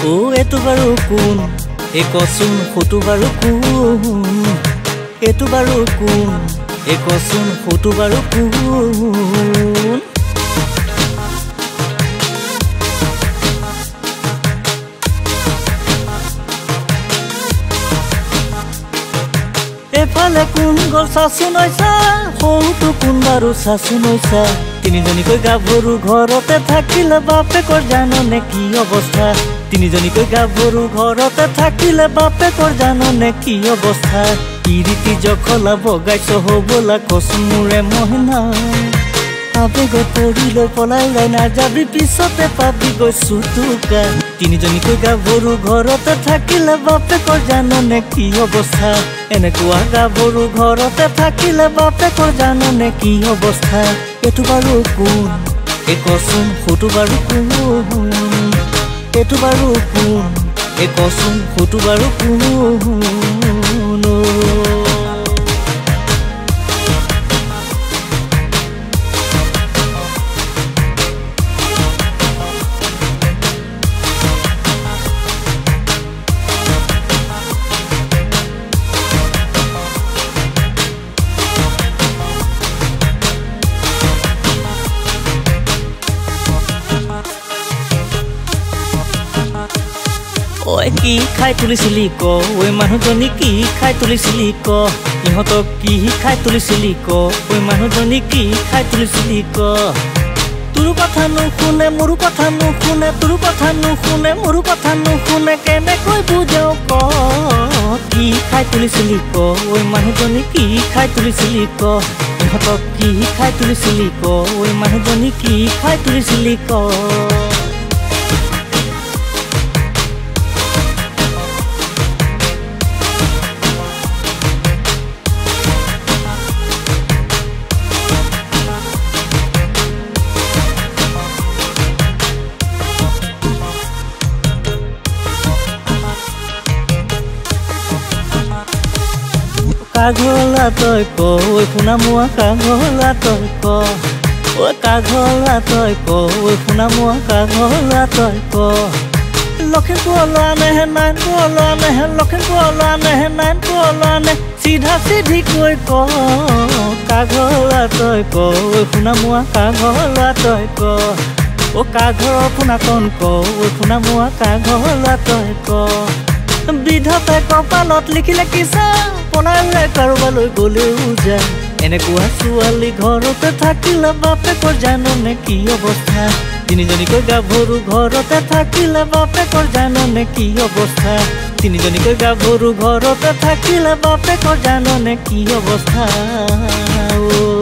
ও এটো বাৰু কোন এ কচোন ফটো বাৰু কোন এটো বাৰু কোন এ কচোন ফটো বাৰু কোন এফালে কোন গল চাচোন ঐছা সৰুটো কোন বাৰু চাচোন ঐছা তিনিজনীকৈ গাভৰু ঘৰতে থাকিলে বাপেকৰ জাননে কি অৱস্থা তিনিজনীকৈ গাভৰু ঘৰতে থাকিলে বাপেকৰ জাননে কি অৱস্থা পিৰিতি জখলা বগাইছ হবলা কচোন মোৰে মহিনা আবেগত পৰিলৈ পলাই ওলাই নাযাবি পিছতে পাবি গৈ চুটুকা তিনিজনীকৈ গাভৰু ঘৰতে থাকিলে বাপেকৰ জাননে কি অৱস্থা এনেকুৱা গাভৰু ঘৰতে থাকিলে বাপেকৰ জাননে কি অৱস্থা এটো বাৰু কোন এ কচোন ফটো বাৰু কোন এটো বাৰু কোন এ কচোন ফটো বাৰু কোন ওই কি খাই তুলিছিলি ক ওই মানুহজনী কি খাই তুলিছিলি ক ইহঁতক কি খাই তুলিছিলি ক ওই মানুহজনী কি খাই তুলিছিলি ক তোৰ কথা নুশুনে মোৰো কথা নুশুনে তোৰ কথা নুশুনে মোৰো কথা নুশুনে কেনেকৈ বুজাও ক কি খাই তুলিছিলি ক ওই মানুহজনী কি খাই তুলিছিলি ক ইহঁতক কি খাই তুলিছিলি ক ওই মানুহজনী কি খাই তুলিছিলি ক কাঘলা তই ক ওই শুনা মোৱা কাঘলা তই ক ওই কাঘলা তই ক ওই শুনা মোৱা কাঘলা তই ক লখিমপুৰ লানেহে নাইনপুৰ লানেহে লখিমপুৰ লানেহে নাইনপুৰ লানে চিধা চিধি কৈ ক কাঘলা তই ক ওই শুনা মোৱা কাঘলা তই ক ও কাঘৰৰ শুনাকণ ক ওই শুনা মোৱা কাঘলা তই ক বিধাতাই কপালত লিখিলে কিছা পলাই কাৰোবালৈ গলেও যায় এনেকুৱা ছোৱালী ঘৰতে থাকিলে বাপেকৰ জাননে কি অৱস্থা তিনিজনীকৈ গাভৰু ঘৰতে থাকিলে বাপেকৰ জাননে কি অৱস্থা তিনিজনীকৈ গাভৰু ঘৰতে থাকিলে বাপেকৰ জাননে কি অৱস্থা